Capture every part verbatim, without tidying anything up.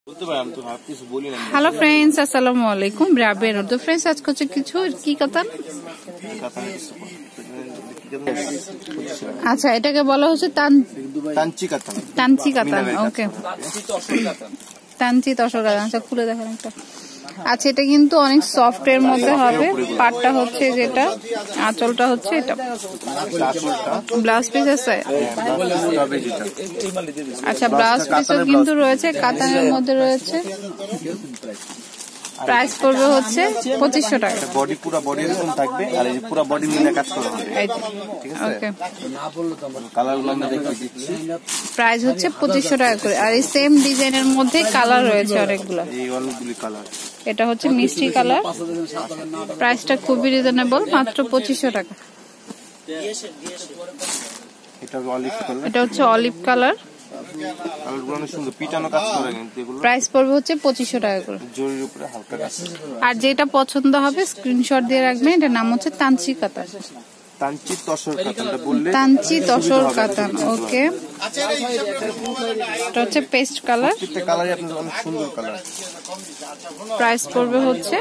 Hello friends, আসসালামু আলাইকুম। ব্রাবের তো ফ্রেন্ডস, আজকে হচ্ছে কিছু কি কাতান। আচ্ছা, এটাকে বলা হচ্ছে তানচি কাতান। তানচি কাতান, ওকে, তানচি তসর কাতান। আচ্ছা, খুলে দেখেন একটা। আচ্ছা, এটা কিন্তু অনেক সফট এর মধ্যে হবে। পাটটা হচ্ছে যেটা, আঁচলটা হচ্ছে এটা। ব্লাউজ পিস আছে। আচ্ছা, ব্লাউজ পিসও কিন্তু রয়েছে, কাতানের মধ্যে রয়েছে। প্রাইস পড়বে হচ্ছে পঁচিশশো টাকা। বডি পুরো বডি এরকম থাকবে, আর এই পুরো বডি মিলে কাজ করা হবে। ঠিক আছে, ওকে। কালারগুলো আমরা দেখিয়ে দিচ্ছি। প্রাইস হচ্ছে পঁচিশশো টাকা করে। আর এই সেম ডিজাইনের মধ্যে কালার রয়েছে অনেকগুলো। এই অনেকগুলি কালার। এটা হচ্ছে মিষ্টি কালার। প্রাইসটা খুবই রিজনেবল, মাত্র পঁচিশশো টাকা। এটা অলিভ কালার। এটা হচ্ছে অলিভ কালার। কালারগুলো অনেক সুন্দর, পিটানো কাজ করা, কিন্তু এগুলো প্রাইস পড়বে হচ্ছে পঁচিশশো টাকা করে। জরির উপরে হালকা কাজ। আর যেটা পছন্দ হবে স্ক্রিনশট দিয়ে রাখবেন। এটার নাম হচ্ছে তানচি কাতান। তানচি তসর কাতানটা বললে তানচি তসর কাতান, ওকে। এটা হচ্ছে পেস্ট কালার। প্রত্যেকটা কালারই আপনাদের অনেক সুন্দর কালার। প্রাইস পড়বে হচ্ছে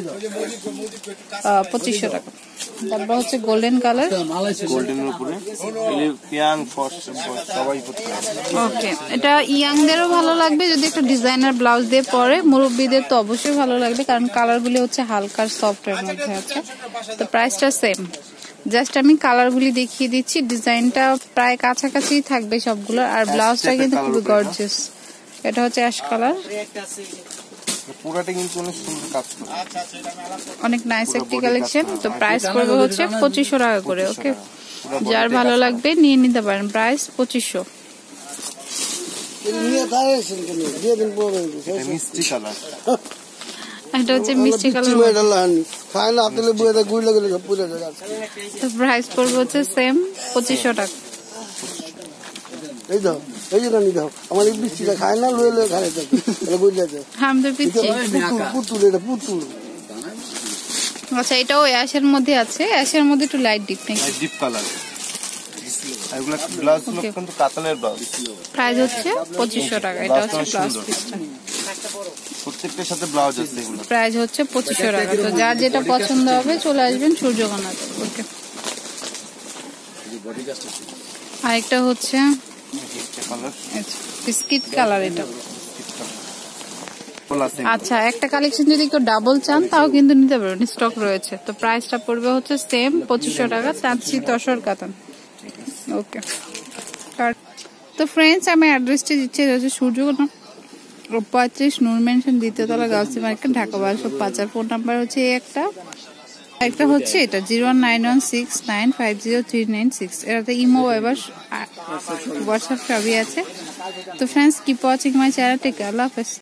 পঁচিশশো টাকা। তারপর হচ্ছে গোল্ডেন কালার। গোল্ডেনের উপরে ইয়াং ফর্স সবাই পড়তে পারে। ওকে, এটা ইয়াংদেরও ভালো লাগবে যদি একটা ডিজাইনার ব্লাউজ দিয়ে পরে। মুরব্বীদের তো অবশ্যই ভালো লাগবে, কারণ কালারগুলি হচ্ছে হালকা সফট এর মধ্যে আছে। তো প্রাইসটা সেম। জাস্ট আমি কালারগুলি দেখিয়ে দিচ্ছি, ডিজাইনটা প্রায় কাছাকাছি থাকবে সবগুলো। আর ব্লাউজটা কিন্তু খুবই গর্জিয়াস। এটা হচ্ছে অ্যাশ কালার। পুরোটা কিন্তু অনেক সুন্দর কাজ করে, অনেক নাইস একটি কালেকশন। তো প্রাইস পড়বে হচ্ছে পঁচিশশো টাকা করে। ওকে, যার ভালো লাগবে নিয়ে নিতে পারেন। প্রাইস পঁচিশশো। মিষ্টি কালার। এটা হচ্ছে মিষ্টি কালার। তো প্রাইস পড়বে হচ্ছে সেম পঁচিশশো টাকা। আচ্ছা, এটাও অ্যাশের মধ্যে আছে। অ্যাশের মধ্যে একটু লাইট ডিপ নাকি ডিপ কালার। এগুলা ব্লাউজ কিন্তু কাতানের ব্লাউজ। প্রাইস হচ্ছে পঁচিশশো টাকা। এটা হচ্ছে ব্লাউজ পিসটা। প্রত্যেকটার সাথে ব্লাউজ আছে। এগুলো প্রাইস হচ্ছে পঁচিশশো টাকা। তো যার যেটা পছন্দ হবে চলে আসবেন সূর্যকোনাতে। ওকে, আরেকটা হচ্ছে বিস্কিট কালার। এটা আচ্ছা, একটা কালেকশন যদি কেউ ডাবল চান তাও কিন্তু নিতে পারবেন, স্টক রয়েছে। তো প্রাইসটা পড়বে হচ্ছে সেম পঁচিশশো টাকা। তানচি তসর কাতান। ওকে, তো ফ্রেন্ডস, আমি অ্যাড্রেসটি দিচ্ছি। এটা হচ্ছে সূর্যকোনা পঁয়ত্রিশ নূর মেনশন, দ্বিতীয়তলা, গাউসি মার্কেট, ঢাকা বারোশো পাঁচ। আর ফোন নাম্বার হচ্ছে একটা একটা হচ্ছে এটা zero nine one six nine five zero three nine six. এটাতে ইমো এবার হোয়াটসঅ্যাপ সবই আছে। তো friends, keep watching my channel. Take care, আল্লাহ হাফেজ।